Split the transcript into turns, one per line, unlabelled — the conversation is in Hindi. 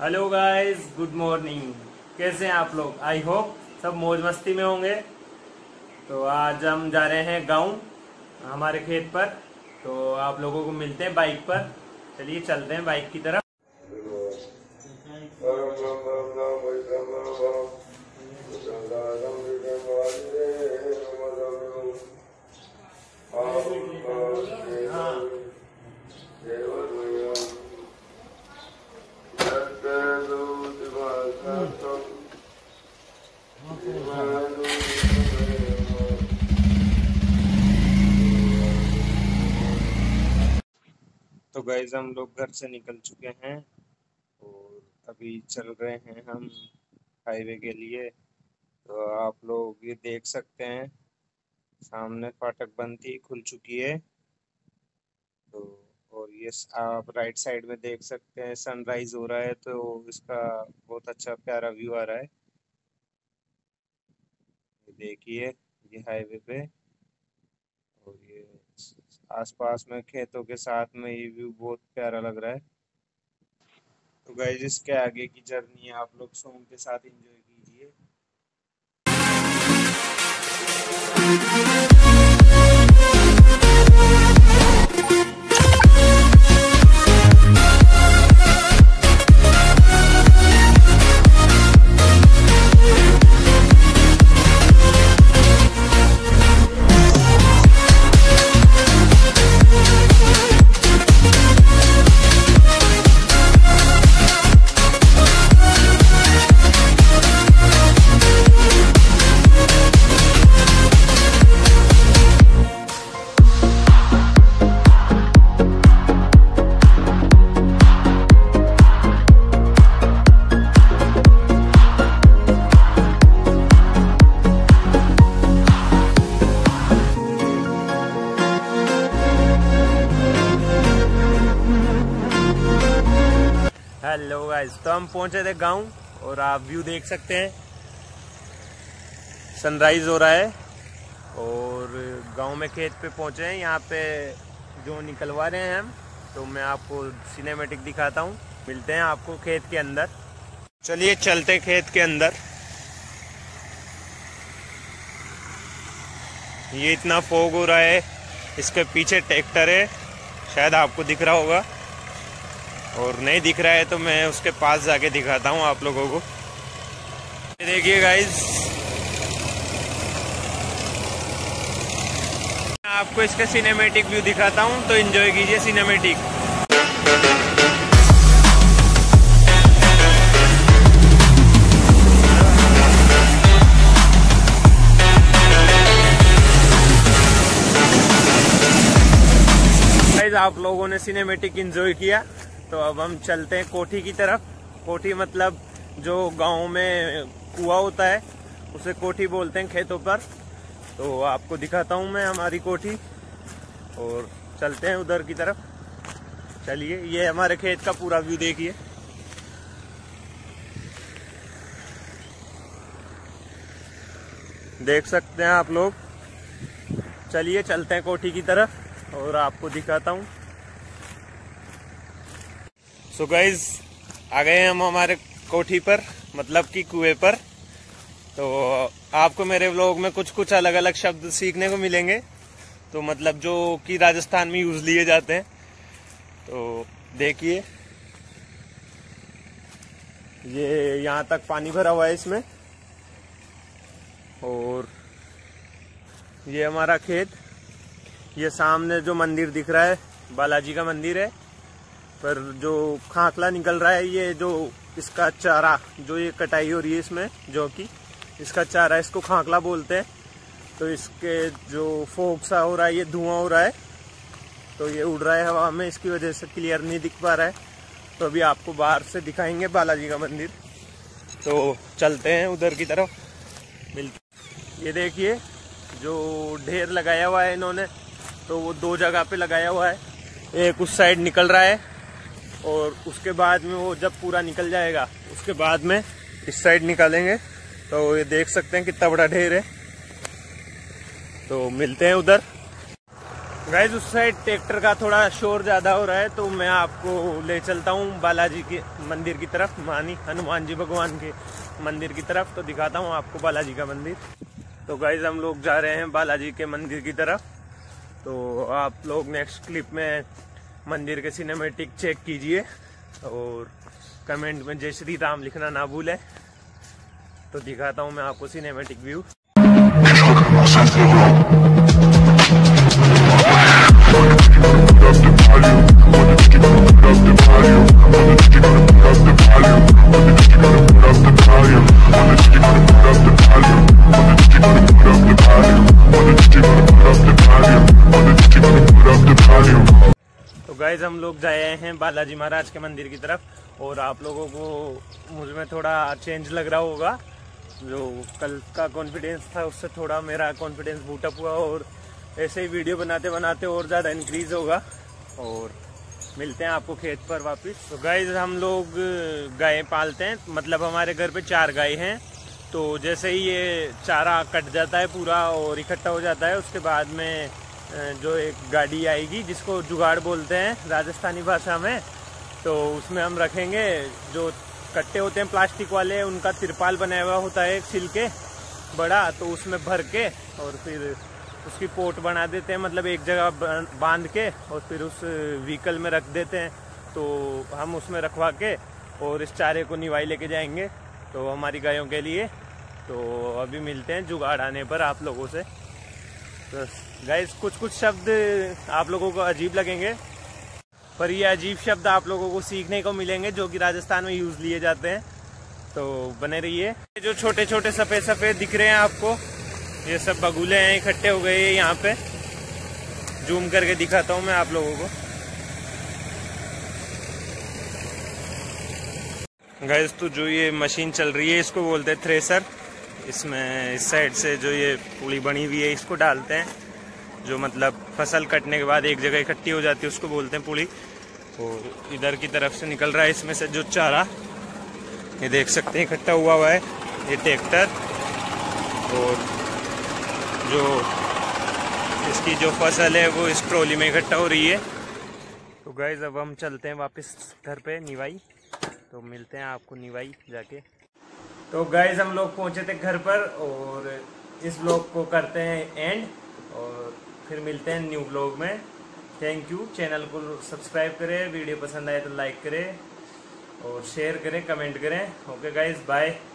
Hello guys, good morning. कैसे हैं आप लोग? आई होप सब मौज मस्ती में होंगे। तो आज हम जा रहे हैं गांव, हमारे खेत पर। तो आप लोगों को मिलते हैं बाइक पर। चलिए चलते हैं बाइक की तरफ। तो गाइस, हम लोग घर से निकल चुके हैं और अभी चल रहे हैं हम हाईवे के लिए। तो आप लोग ये देख सकते हैं, सामने फाटक बंद थी, खुल चुकी है। तो और ये आप राइट साइड में देख सकते हैं, सनराइज हो रहा है। तो इसका बहुत अच्छा प्यारा व्यू आ रहा है। ये देखिए, ये हाईवे पे, और ये आसपास में खेतों के साथ में ये व्यू बहुत प्यारा लग रहा है। तो गाइस, इसके आगे की जर्नी आप लोग सॉन्ग के साथ एंजॉय कीजिए। हेलो गाइस, तो हम पहुंचे थे गांव और आप व्यू देख सकते हैं, सनराइज हो रहा है। और गांव में खेत पे पहुंचे हैं, यहाँ पे जो निकलवा रहे हैं हम। तो मैं आपको सिनेमैटिक दिखाता हूँ, मिलते हैं आपको खेत के अंदर। चलिए चलते खेत के अंदर। ये इतना फॉग हो रहा है, इसके पीछे ट्रैक्टर है, शायद आपको दिख रहा होगा, और नहीं दिख रहा है तो मैं उसके पास जाके दिखाता हूँ आप लोगों को। देखिए गाइस, आपको इसका सिनेमैटिक व्यू दिखाता हूँ, तो एंजॉय कीजिए सिनेमैटिक। गाइस, आप लोगों ने सिनेमैटिक एंजॉय किया, तो अब हम चलते हैं कोठी की तरफ। कोठी मतलब जो गांव में कुआं होता है, उसे कोठी बोलते हैं खेतों पर। तो आपको दिखाता हूं मैं हमारी कोठी, और चलते हैं उधर की तरफ। चलिए, ये हमारे खेत का पूरा व्यू देखिए। देख सकते हैं आप लोग। चलिए चलते हैं कोठी की तरफ और आपको दिखाता हूं। सो गाइज, आ गए हम हमारे कोठी पर, मतलब कि कुएं पर। तो आपको मेरे व्लॉग में कुछ कुछ अलग अलग शब्द सीखने को मिलेंगे, तो मतलब जो कि राजस्थान में यूज लिए जाते हैं। तो देखिए, ये यहाँ तक पानी भरा हुआ है इसमें। और ये हमारा खेत। ये सामने जो मंदिर दिख रहा है, बालाजी का मंदिर है। पर जो खांकला निकल रहा है, ये जो इसका चारा, जो ये कटाई हो रही है इसमें, जो कि इसका चारा, इसको खांकला बोलते हैं। तो इसके जो फोग सा हो रहा है, ये धुआं हो रहा है, तो ये उड़ रहा है हवा में, इसकी वजह से क्लियर नहीं दिख पा रहा है। तो अभी आपको बाहर से दिखाएंगे बालाजी का मंदिर। तो चलते हैं उधर की तरफ, मिलते। ये देखिए, जो ढेर लगाया हुआ है इन्होंने, तो वो दो जगह पे लगाया हुआ है। एक उस साइड निकल रहा है, और उसके बाद में वो जब पूरा निकल जाएगा, उसके बाद में इस साइड निकालेंगे। तो ये देख सकते हैं कितना बड़ा ढेर है। तो मिलते हैं उधर। गाइस उस साइड ट्रैक्टर का थोड़ा शोर ज़्यादा हो रहा है, तो मैं आपको ले चलता हूँ बालाजी के मंदिर की तरफ, मानी हनुमान जी भगवान के मंदिर की तरफ, तो दिखाता हूँ आपको बालाजी का मंदिर। तो गाइस हम लोग जा रहे हैं बालाजी के मंदिर की तरफ। तो आप लोग नेक्स्ट क्लिप में मंदिर के सिनेमैटिक चेक कीजिए और कमेंट में जय श्री राम लिखना ना भूलें। तो दिखाता हूँ मैं आपको सिनेमैटिक व्यू। तो गाइज हम लोग जाए हैं बालाजी महाराज के मंदिर की तरफ और आप लोगों को मुझ में थोड़ा चेंज लग रहा होगा। जो कल का कॉन्फिडेंस था उससे थोड़ा मेरा कॉन्फिडेंस बूटअप हुआ और ऐसे ही वीडियो बनाते बनाते और ज़्यादा इंक्रीज होगा। और मिलते हैं आपको खेत पर वापस। तो गाइज हम लोग गाय पालते हैं, मतलब हमारे घर पे 4 गाय हैं। तो जैसे ही ये चारा कट जाता है पूरा और इकट्ठा हो जाता है, उसके बाद में जो एक गाड़ी आएगी जिसको जुगाड़ बोलते हैं राजस्थानी भाषा में, तो उसमें हम रखेंगे। जो कट्टे होते हैं प्लास्टिक वाले, उनका तिरपाल बनाया हुआ होता है एक छिलके बड़ा, तो उसमें भर के और फिर उसकी पोट बना देते हैं, मतलब एक जगह बांध के और फिर उस व्हीकल में रख देते हैं। तो हम उसमें रखवा के और इस चारे को निवाई लेके जाएंगे तो हमारी गायों के लिए। तो अभी मिलते हैं जुगाड़ आने पर आप लोगों से। तो गाइस कुछ शब्द आप लोगों को अजीब लगेंगे, पर ये अजीब शब्द आप लोगों को सीखने को मिलेंगे जो कि राजस्थान में यूज लिए जाते हैं। तो बने रहिए। जो छोटे छोटे सफ़ेद सफ़ेद दिख रहे हैं आपको, ये सब बगुले हैं, इकट्ठे हो गए हैं यहाँ पे। जूम करके दिखाता हूँ मैं आप लोगों को। गाइस तो जो ये मशीन चल रही है इसको बोलते हैं थ्रेसर। इसमें इस साइड से जो ये पुली बनी हुई है इसको डालते हैं, जो मतलब फसल कटने के बाद एक जगह इकट्ठी हो जाती है उसको बोलते हैं पुली। और इधर की तरफ से निकल रहा है इसमें से जो चारा, ये देख सकते हैं इकट्ठा हुआ है, ये ट्रैक्टर। और जो इसकी जो फसल है वो इस ट्रॉली में इकट्ठा हो रही है। तो गाइस अब हम चलते हैं वापस घर पे निवाई। तो मिलते हैं आपको निवाई जाके। तो गाइस हम लोग पहुंचे थे घर पर और इस ब्लॉग को करते हैं एंड और फिर मिलते हैं न्यू ब्लॉग में। Thank you. चैनल को सब्सक्राइब करें, वीडियो पसंद आए तो लाइक करें और शेयर करें, कमेंट करें। Okay guys, bye.